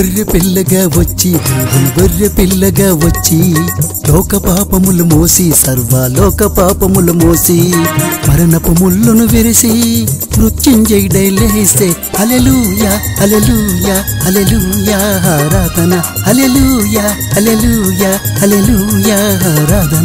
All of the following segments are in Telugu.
గొర్రె పిల్లగా వచ్చి దేవుని గొర్రె పిల్లగా వచ్చి లోక పాపములు మోసి సర్వలోక పాపములు మోసి మరణపు ముళ్ళును విరిసి మృత్యుంజయుడై లేస్తే హల్లెలూయా హల్లెలూయా హల్లెలూయా ఆరాధన హల్లెలూయా హల్లెలూయా హల్లెలూయా ఆరాధన.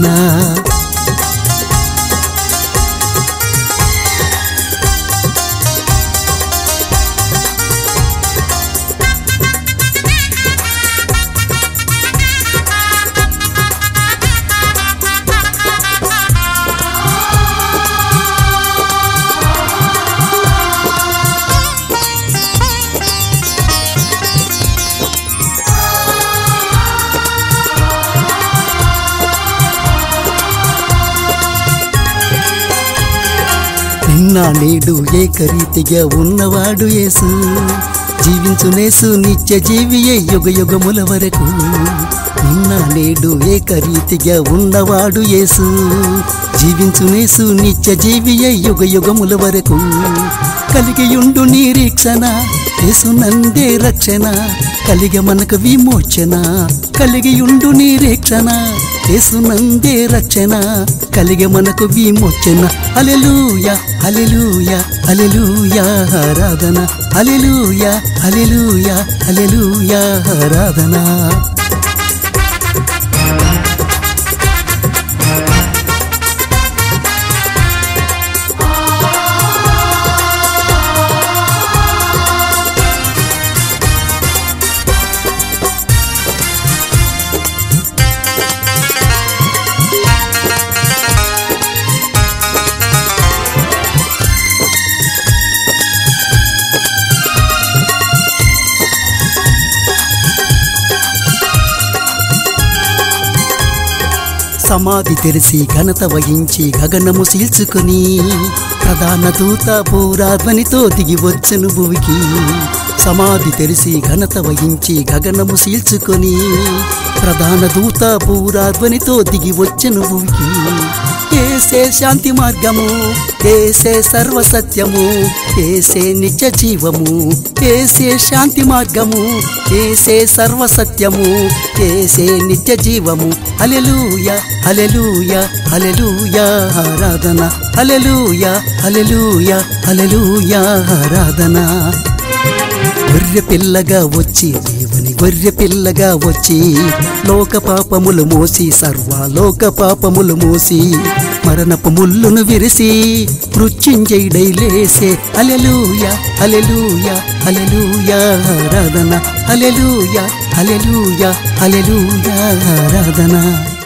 నిన్న నేడు ఏకరీతిగా ఉన్నవాడు యేసు జీవించునేసు నిత్య జీవియే యుగ యుగముల వరకు. నిన్న నేడు ఏకరీతిగా ఉన్నవాడు యేసు జీవించునేసు నిత్య జీవియే యుగ యుగముల వరకు. కలిగియుండు నిరీక్షణ యేసునందే రక్షణ కలిగ మనకు విమోచన. కలిగియుండు నిరీక్షణ యేసునందే రక్షణ కలిగ మనకు విమోచన. హల్లెలూయా హల్లెలూయా హల్లెలూయా ఆరాధన హల్లెలూయా హల్లెలూయా హల్లెలూయా ఆరాధన. సమాధి తెరిచి ఘనత వహించి గగనము సీల్చుకొని ప్రధాన దూత పూరాధ్వనితో దిగి వచ్చెను భూమికి. సమాధి తెరిచి ఘనత వహించి గగనము సీల్చుకొని ప్రధాన దూత పూరాధ్వనితో దిగి వచ్చెను భూమికి. ఏసే శాంతి మార్గము ఏసే సర్వసత్యము ఏసే నిత్య జీవము. ఏసే శాంతి మార్గము ఏసే సర్వసత్యము ఏసే నిత్య జీవము. హల్లెలూయా హల్లెలూయా హల్లెలూయా ఆరాధన హల్లెలూయా హల్లెలూయా హల్లెలూయా ఆరాధన. గొర్రె పిల్లగా వచ్చి దేవుని గొర్రె పిల్లగా వచ్చి లోక పాపములు మోసి సర్వలోక పాపములు మోసి మరణపు ముళ్ళును విరిసి మృత్యుంజయుడై లేసే హల్లెలూయా హల్లెలూయా హల్లెలూయా ఆరాధన హల్లెలూయా హల్లెలూయా హల్లెలూయా ఆరాధన.